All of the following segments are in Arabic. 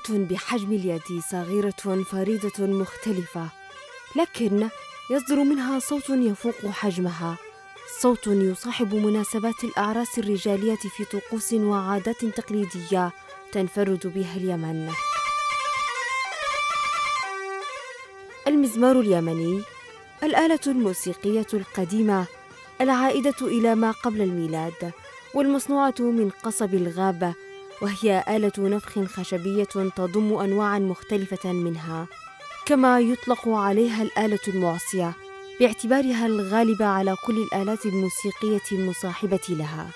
بحجم اليد صغيرة فريدة مختلفة، لكن يصدر منها صوت يفوق حجمها، صوت يصاحب مناسبات الأعراس الرجالية في طقوس وعادات تقليدية تنفرد بها اليمن. المزمار اليمني الآلة الموسيقية القديمة العائدة إلى ما قبل الميلاد، والمصنوعة من قصب الغابة، وهي آلة نفخ خشبية تضم أنواعاً مختلفة منها، كما يطلق عليها الآلة المعصية باعتبارها الغالبة على كل الآلات الموسيقية المصاحبة لها.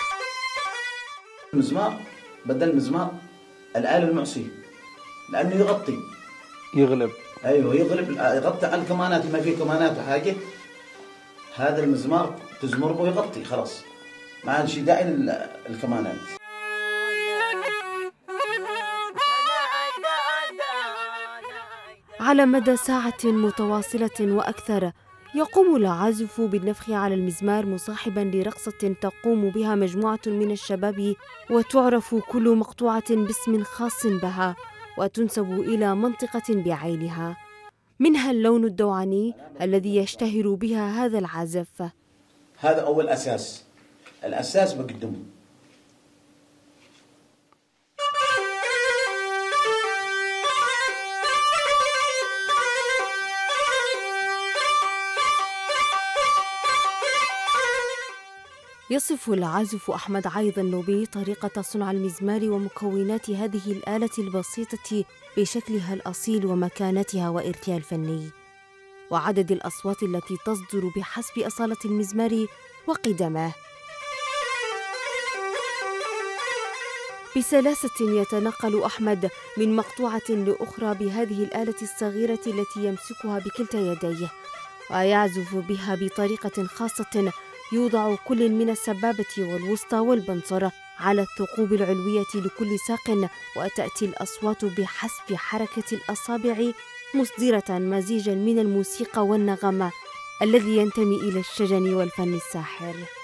المزمار بدل المزمار الآلة المعصية لأنه يغلب يغطي على الكمانات، ما فيه كمانات وحاجة، هذا المزمار تزمر به يغطي خلاص، ما عاد شي داعي للكمانات. على مدى ساعة متواصلة وأكثر يقوم العازف بالنفخ على المزمار مصاحباً لرقصة تقوم بها مجموعة من الشباب، وتعرف كل مقطوعة باسم خاص بها وتنسب إلى منطقة بعينها، منها اللون الدوعني الذي يشتهر بها هذا العازف. هذا أول الأساس بقدمه. يصف العازف أحمد عايض النوبي طريقة صنع المزمار ومكونات هذه الآلة البسيطة بشكلها الأصيل ومكانتها وإرثها الفني، وعدد الأصوات التي تصدر بحسب أصالة المزمار وقدمه. بسلاسة يتنقل أحمد من مقطوعة لأخرى بهذه الآلة الصغيرة التي يمسكها بكلتا يديه، ويعزف بها بطريقة خاصة يوضع كل من السبابة والوسطى والبنصر على الثقوب العلوية لكل ساق، وتأتي الأصوات بحسب حركة الأصابع مصدرة مزيجا من الموسيقى والنغمة الذي ينتمي إلى الشجن والفن الساحر.